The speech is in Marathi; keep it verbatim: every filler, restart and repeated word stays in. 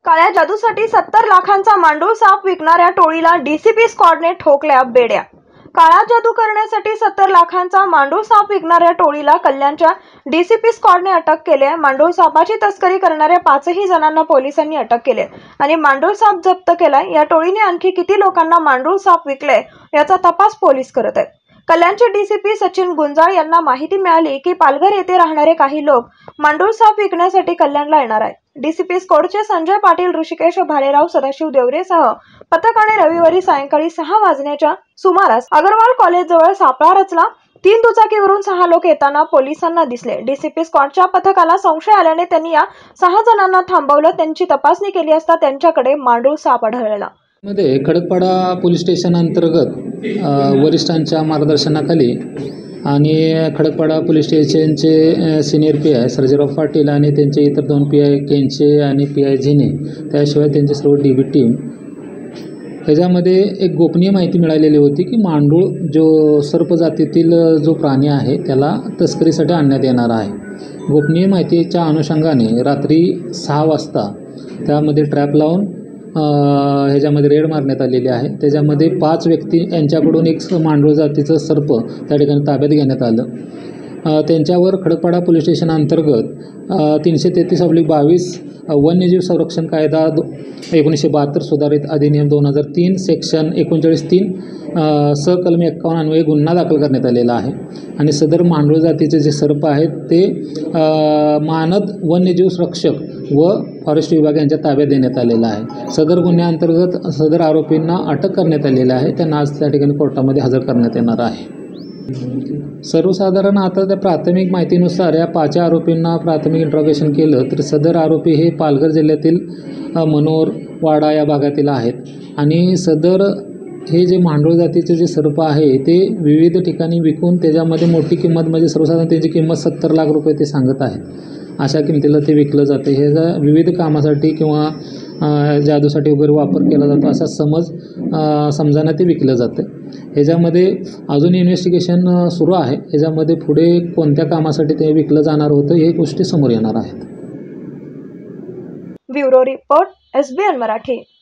काळ्या जादूसाठी सत्तर लाखांचा मांडूळ साप विकणाऱ्या टोळीला डीसीपी स्क्वॉडने ठोकल्या बेड्या। काळा जादू करण्यासाठी सत्तर लाखांचा मांडूळ साप विकणाऱ्या टोळीला कल्याणच्या डीसीपी स्क्वॉडने अटक केली आहे। मांडूळ सापाची तस्करी करणाऱ्या पाचही जणांना पोलिसांनी अटक केली आणि मांडूळ साप जप्त केलाय। या टोळीने आणखी किती लोकांना मांडूळ साप विकले याचा तपास पोलीस करत आहेत। कल्याणचे डीसीपी सचिन गुंजाळ यांना माहिती मिळाली की पालघर येथे राहणारे काही लोक मांडूळ साप विकण्यासाठी कल्याणला येणार आहेत। डीसीपी स्क्वॉडचे संजय पाटील, ऋषिकेश भालेराव, सदाशिव देवरेसह पथकाने रविवारी सायंकाळी सहा वाजण्याच्या सुमारास अग्रवाल कॉलेज जवळ सापळा रचला। तीन दुचाकीवरून सहा लोक येताना पोलिसांना दिसले। डीसीपी स्क्वॉडच्या पथकाला संशय आल्याने त्यांनी या सहा जणांना थांबवलं। त्यांची तपासणी केली असता त्यांच्याकडे मांडूळ साप आढळला। मध्ये खडकपाडा पोलीस स्टेशन अंतर्गत वरिष्ठांच्या मार्गदर्शनाखाली आणि खडकपाडा पोलीस स्टेशनचे senior P I Sarjerao Patil आणि त्यांचे इतर दोन पी आय केंचे आणि पी आय झिने, त्याशिवाय त्यांची सर्व डी बी टीम, ह्याच्यामध्ये एक गोपनीय माहिती मिळालेली होती की मांडूळ जो सर्प जातीतील जो प्राणी आहे त्याला तस्करीसाठी आणण्यात येणार आहे। गोपनीय माहितीच्या अनुषंगाने रात्री सहा वाजता त्यामध्ये ट्रॅप लावून ह्याच्यामध्ये रेड मारण्यात आलेली आहे। त्याच्यामध्ये पाच व्यक्ती यांच्याकडून एक मांडूळ जातीचं सर्प त्या ठिकाणी ताब्यात घेण्यात आलं। त्यांच्यावर खडकपाडा पोलीस स्टेशन अंतर्गत तीनशे तेहतीस अब्लिक बावीस वन्यजीव संरक्षण कायदा दो एकोणीसशे बहात्तर सुधारित अधिनियम दोन हजार तीन सेक्शन एकोणचाळीस तीन सकलमी एक्कावन्न अन्वये गुन्हा दाखल करण्यात आलेला आहे आणि सदर मांडूळ जातीचे जे सर्प आहेत ते मानद वन्यजीव संरक्षक व फॉरेस्ट विभाग यांच्या ताब्यात देण्यात आलेला आहे। सदर गुन्ह्याअंतर्गत सदर आरोपींना अटक करण्यात आलेली आहे। त्यांना आज त्या ठिकाणी कोर्टामध्ये हजर करण्यात येणार आहे। सर्वसाधारण आता त्या प्राथमिक माहितीनुसार या पाच आरोपींना प्राथमिक इंट्रोगेशन केलं तर सदर आरोपी हे पालघर जिल्ह्यातील मनोर वाडा या भागातील आहेत आणि सदर हे जे मांडूळ जातीचे जे सर्प आहे ते विविध ठिकाणी विकून त्याच्यामध्ये मोठी किंमत म्हणजे सर्वसाधारण त्याची किंमत सत्तर लाख रुपये ते सांगत आहेत। अशा किमतीला ते विकलं जाते। हे विविध कामासाठी किंवा जादूसाठी वगैरे वापर केला जातो असा समज समजानं ते विकलं जातं। ह्याच्यामध्ये अजून इन्व्हेस्टिगेशन सुरू आहे। ह्याच्यामध्ये पुढे कोणत्या कामासाठी ते विकलं जाणार होतं हे गोष्टी समोर येणार आहेत। Bureau report S B N Marathi.